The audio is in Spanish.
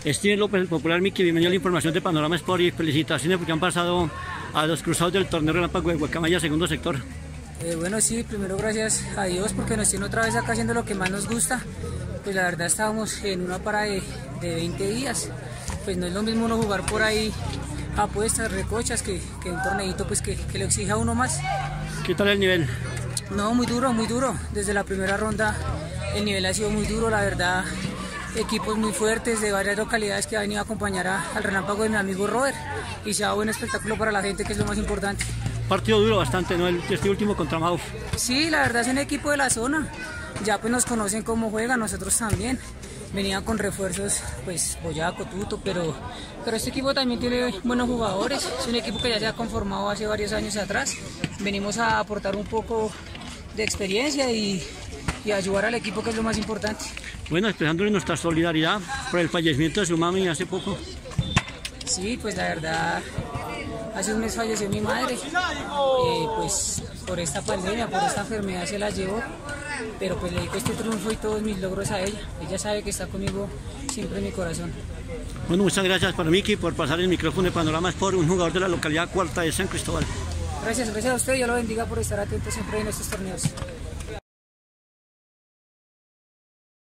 Steven López, el popular Miki, bienvenido a la información de Panorama Sport y felicitaciones porque han pasado a los cruzados del torneo Relámpago de Guacamaya, segundo sector. Bueno, sí, primero gracias a Dios porque nos tiene otra vez acá haciendo lo que más nos gusta. Pues la verdad estábamos en una para de 20 días, pues no es lo mismo uno jugar por ahí apuestas, recochas, que un torneito pues que le exija a uno más. ¿Qué tal el nivel? No, muy duro, desde la primera ronda el nivel ha sido muy duro, la verdad. Equipos muy fuertes de varias localidades que han venido a acompañar al Relámpago de mi amigo Robert y se ha dado buen espectáculo para la gente, que es lo más importante. Partido duro bastante, ¿no? Este último contra Mauf. Sí, la verdad es un equipo de la zona, ya pues nos conocen cómo juegan, nosotros también. Venían con refuerzos, pues Boyaco, Tuto, pero este equipo también tiene buenos jugadores, es un equipo que ya se ha conformado hace varios años atrás. Venimos a aportar un poco de experiencia y ayudar al equipo, que es lo más importante. Bueno, expresándole nuestra solidaridad por el fallecimiento de su mami hace poco. Sí, pues la verdad, hace un mes falleció mi madre, pues por esta pandemia, por esta enfermedad se la llevó, pero pues le dedico este triunfo y todos mis logros a ella. Ella sabe que está conmigo siempre en mi corazón. Bueno, muchas gracias para Miki por pasar el micrófono de Panorama Sport, un jugador de la localidad Cuarta de San Cristóbal. Gracias a usted, Dios lo bendiga por estar atento siempre en estos torneos.